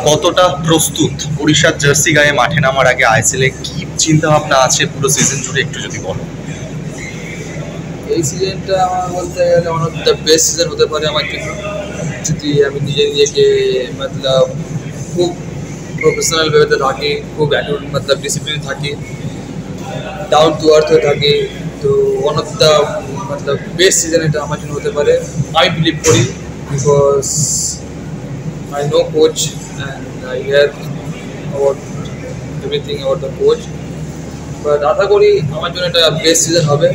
কতটা প্রস্তুত ওড়িশার জার্সি গায়ে মাঠে নামার আগে আইএসএলে কি চিন্তা ভাবনা আছে পুরো সিজন জুড়ে একটু যদি বলো। এই সিজনটা আমার বলতে গেলে one of the best season হতে পারে আমার জন্য, যদি আমি নিজেকে মতলব খুব প্রফেশনাল ওয়েতে থাকি, খুব মতলব ডিসিপ্লিন থাকি, ডাউন টু আর্থ হয়ে থাকি, তো ওয়ান অফ দ্য মতলব বেস্ট সিজন এটা আমার জন্য হতে পারে আমি বিলিভ করি, because I know coach and I hear about everything about the coach. But আশা করি আমার জন্য এটা বেস্ট সিজন হবে।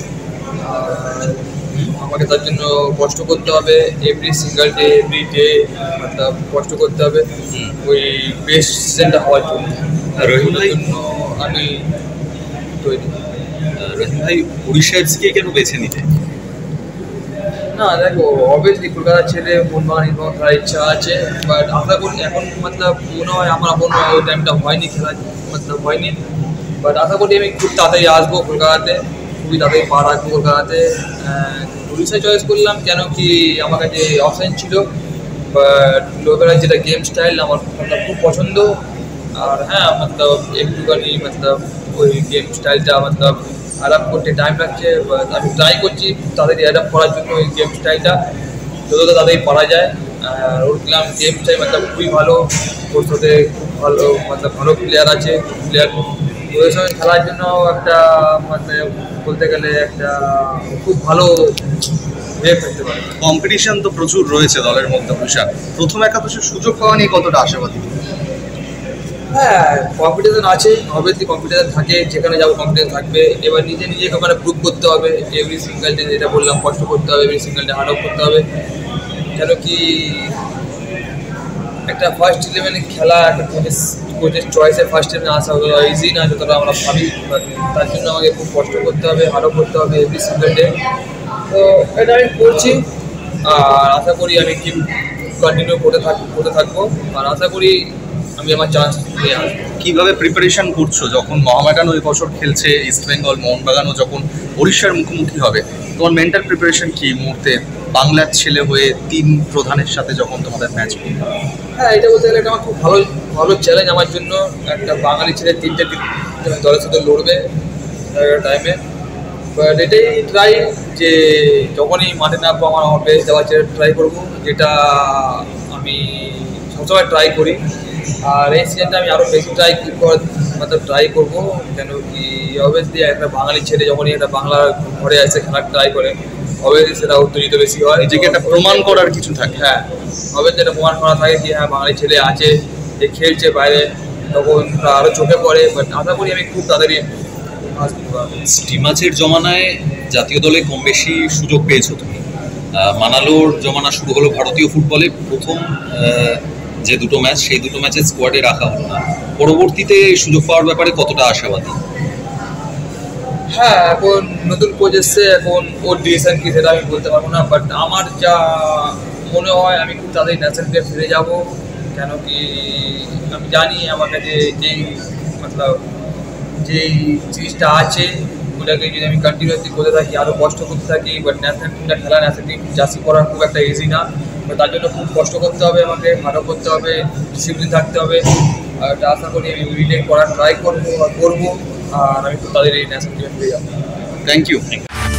আমাকে তার জন্য কষ্ট করতে হবে, every single day every day মতলব কষ্ট করতে হবে ওই বেস্ট সিজনটা হওয়ার জন্য। রহিম ভাই, জন্য আমি তৈরি। রহিম ভাই, উড়িষ্যা এফসিকে কেন বেছে নিতে? না দেখো, অবভিয়াসলি কলকাতার ছেলে মোহনবাগান ইনভলভ করার ইচ্ছা আছে, বাট আশা করি এখন মতলব মনে হয় আমার আপন ওই টাইমটা হয়নি, খেলা মতলব হয়নি, বাট আশা করি আমি খুব তাড়াতাড়ি আসবো কলকাতাতে, খুবই তাড়াতাড়ি পা রাখবো কলকাতাতে। উড়িষ্যায় চয়েস করলাম কেন কি আমার কাছে অপশান ছিল, বাট লোকেরা যেটা গেম স্টাইল আমার মতলব খুব পছন্দ, আর হ্যাঁ মতলব একটুখানি মতলব ওই গেম স্টাইলটা মতলব অ্যাডাপ্ট করতে টাইম লাগছে, বাট আমি ট্রাই করছি তাদেরই অ্যাডাপ্ট করার জন্য ওই গেম স্টাইলটা যতটা তাদেরই পারা যায়। ওর গেম স্টাইল মতলব খুবই ভালো, ওর সাথে খুব ভালো মতলব ভালো প্লেয়ার আছে, প্লেয়ার ওদের সঙ্গে খেলার জন্য একটা মানে বলতে গেলে একটা খুব ভালো ওয়ে করতে পারে। কম্পিটিশন তো প্রচুর রয়েছে দলের মধ্যে। উড়িষ্যা প্রথম একাদশের সুযোগ পাওয়া নিয়ে কতটা আশাবাদী? হ্যাঁ, কম্পিটিশন আছে, অবভিয়াসলি কম্পিটিশন থাকে, যেখানে যাবো কম্পিটিশন থাকবে। এবার নিজেকে ওখানে প্রুভ করতে হবে, এভরি সিঙ্গেল ডে যেটা বললাম কষ্ট করতে হবে, every single day hard work করতে হবে, কেন কি একটা ফার্স্ট ইলেভেনে খেলা একটা কোচের চয়েসে ফার্স্ট ইলেভেনে আসা ইজি না যতটা আমরা ভাবি, তার জন্য আমাকে খুব কষ্ট করতে হবে, হার্ড ওয়ার্ক করতে হবে এভরি সিঙ্গেল ডে। তো এটা আমি করছি, আর আশা করি আমি কি কন্টিনিউ করতে থাকবো, আর আশা করি আমি আমার চান্স নিয়ে আসবো। কীভাবে প্রিপারেশন করছো যখন মোহামেডানও এই বছর খেলছে, ইস্ট বেঙ্গল মোহনবাগানও যখন উড়িষ্যার মুখোমুখি হবে, তোমার মেন্টাল প্রিপারেশন কি মুহূর্তে বাংলার ছেলে হয়ে তিন প্রধানের সাথে যখন তোমাদের ম্যাচ? হ্যাঁ, এটা বলতে গেলে এটা আমার খুব ভালো ভালো চ্যালেঞ্জ আমার জন্য, একটা বাঙালি ছেলে তিনটে দলের সাথে লড়বে টাইমে। বাট এটাই ট্রাই যে যখনই মাঠে নামবো আমার বেস্ট দেওয়ার ট্রাই করবো, যেটা আমি সবসময় ট্রাই করি। আর এই সিজনটা আমি আরও বেশি ট্রাই করবো, কেন কি অবভিয়াসলি একটা বাঙালি ছেলে যখনই একটা বাংলার ঘরে এসে খেলার ট্রাই করে, অবভিয়াসলি সেটা উত্তেজিত বেশি হয়, নিজেকে একটা প্রমাণ করার কিছু থাকে। হ্যাঁ, অবভিয়াসলি একটা প্রমাণ করা থাকে কি হ্যাঁ বাঙালি ছেলে আছে, যে খেলছে বাইরে, তখন আরও চোখে পড়ে। বাট আশা করি আমি খুব তাড়াতাড়ি স্টিমাচের জমানায় জাতীয় দলে কম বেশি সুযোগ পেয়েছো তুমি, মানালোর জমানা শুরু হলো ভারতীয় ফুটবলে, প্রথম যে দুটো ম্যাচ সেই দুটো ম্যাচে স্কোয়াডে রাখা হলো না, পরবর্তীতে সুযোগ পাওয়ার ব্যাপারে কতটা আশাবাদী? হ্যাঁ, এখন নতুন কোচ এসছে, এখন ওর ডিসিশন কি সেটা আমি বলতে পারবো না, বাট আমার যা মনে হয় আমি খুব তাড়াতাড়ি ন্যাশনালকে ফিরে যাব, কেন কি আমি জানি আমার কাছে যেই মতলব যেই জিনিসটা আছে ওটাকে যদি আমি কন্টিনিউসলি করতে থাকি, আরও কষ্ট করতে থাকি, বাট ন্যাশনাল টিমটা খেলা, ন্যাশনাল টিম জার্সি করা খুব একটা ইজি না, তার জন্য খুব কষ্ট করতে হবে, আমাকে হার্ডও করতে হবে, ডিসিপ্লিন থাকতে হবে, আর এটা আশা করি আমি রিটেক করার ট্রাই করবো আর আমি খুব তাদের এই ন্যাশনাল টিমে ফিরে যাবো। Thank you.